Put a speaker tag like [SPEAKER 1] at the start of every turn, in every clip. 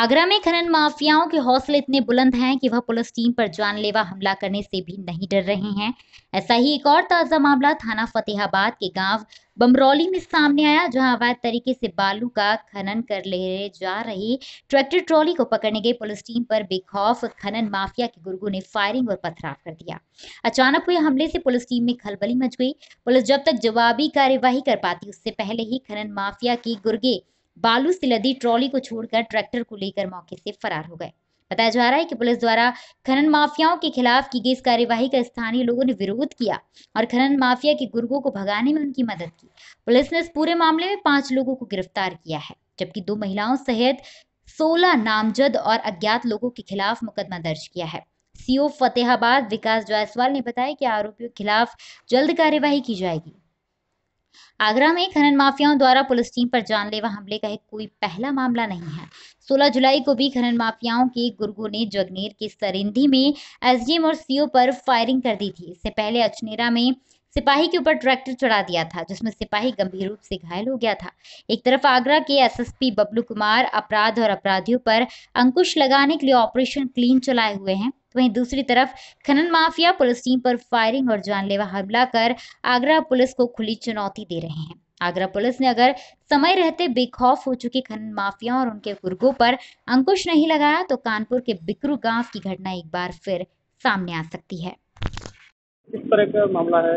[SPEAKER 1] आगरा में खनन माफियाओं के हौसले इतने बुलंद हैं कि वह पुलिस टीम पर जानलेवा हमला करने से भी नहीं डर रहे हैं। ऐसा ही एक और ताजा मामला थाना फतेहाबाद के गांव बमरौली में सामने आया, जहां अवैध तरीके से बालू का खनन कर ले जा रही ट्रैक्टर ट्रॉली को पकड़ने गई पुलिस टीम पर बेखौफ खनन माफिया के गुर्गों ने फायरिंग और पथराव कर दिया। अचानक हुए हमले से पुलिस टीम में खलबली मच गई। पुलिस जब तक जवाबी कार्यवाही कर पाती, उससे पहले ही खनन माफिया की गुर्गे बालू से लदी ट्रॉली को छोड़कर ट्रैक्टर को लेकर मौके से फरार हो गए। बताया जा रहा है कि पुलिस द्वारा खनन माफियाओं के खिलाफ की गई इस कार्यवाही का स्थानीय लोगों ने विरोध किया और खनन माफिया के गुर्गों को भगाने में उनकी मदद की। पुलिस ने इस पूरे मामले में 5 लोगों को गिरफ्तार किया है, जबकि 2 महिलाओं सहित 16 नामजद और अज्ञात लोगों के खिलाफ मुकदमा दर्ज किया है। सीओ फतेहाबाद विकास जायसवाल ने बताया कि आरोपियों के खिलाफ जल्द कार्यवाही की जाएगी। आगरा में खनन माफियाओं द्वारा पुलिस टीम पर जानलेवा हमले का कोई पहला मामला नहीं है। 16 जुलाई को भी खनन माफियाओं के गुर्गों ने जगनेर के सरिंधी में एसडीएम और सीओ पर फायरिंग कर दी थी। इससे पहले अचनेरा में सिपाही के ऊपर ट्रैक्टर चढ़ा दिया था, जिसमें सिपाही गंभीर रूप से घायल हो गया था। एक तरफ आगरा के एसएसपी बबलू कुमार अपराध और अपराधियों पर अंकुश लगाने के लिए ऑपरेशन क्लीन चलाए हुए हैं, वहीं दूसरी तरफ खनन माफिया पुलिस टीम पर फायरिंग और जानलेवा हमला कर आगरा पुलिस को खुली चुनौती दे रहे हैं। आगरा पुलिस ने अगर समय रहते बेखौफ हो चुके खनन माफिया और उनके गुर्गों पर अंकुश नहीं लगाया तो कानपुर के बिकरू गांव की घटना एक बार फिर सामने आ सकती है।
[SPEAKER 2] किस तरह का मामला है?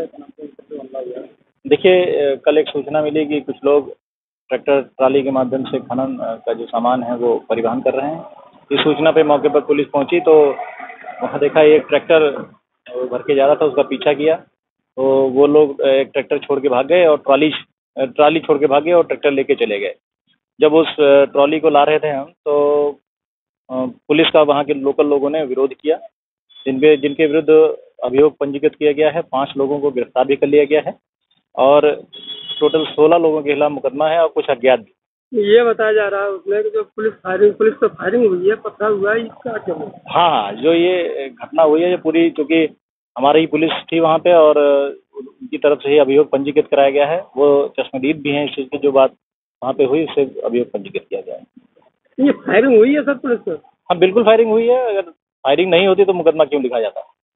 [SPEAKER 2] देखिए, कल एक सूचना मिली कि कुछ लोग ट्रैक्टर ट्राली के माध्यम से खनन का जो सामान है वो परिवहन कर रहे हैं। इस सूचना पे मौके पर पुलिस पहुंची तो वहाँ देखा एक ट्रैक्टर भर के जा रहा था, उसका पीछा किया तो वो लोग एक ट्रैक्टर छोड़ के भाग गए और ट्राली छोड़ के भागे और ट्रैक्टर लेके चले गए। जब उस ट्रॉली को ला रहे थे हम तो पुलिस का वहाँ के लोकल लोगों ने विरोध किया, जिनके विरुद्ध अभियोग पंजीकृत किया गया है। 5 लोगों को गिरफ्तार भी कर लिया गया है और टोटल 16 लोगों के खिलाफ मुकदमा है और कुछ अज्ञात भी।
[SPEAKER 3] ये बताया जा रहा है उसमें कि जो पुलिस तो फायरिंग हुई है, पथराव हुआ है, इसका क्या है?
[SPEAKER 2] हाँ, जो ये घटना हुई है ये पूरी, क्योंकि हमारी ही पुलिस थी वहाँ पे और उनकी तरफ से ही अभियोग पंजीकृत कराया गया है। वो चश्मदीद भी हैं इस चीज़ की, जो बात वहाँ पे हुई उससे अभियोग पंजीकृत किया गया है।
[SPEAKER 3] ये फायरिंग हुई है सर पुलिस को?
[SPEAKER 2] हाँ, बिल्कुल फायरिंग हुई है। अगर फायरिंग नहीं होती तो मुकदमा क्यों लिखा जाता?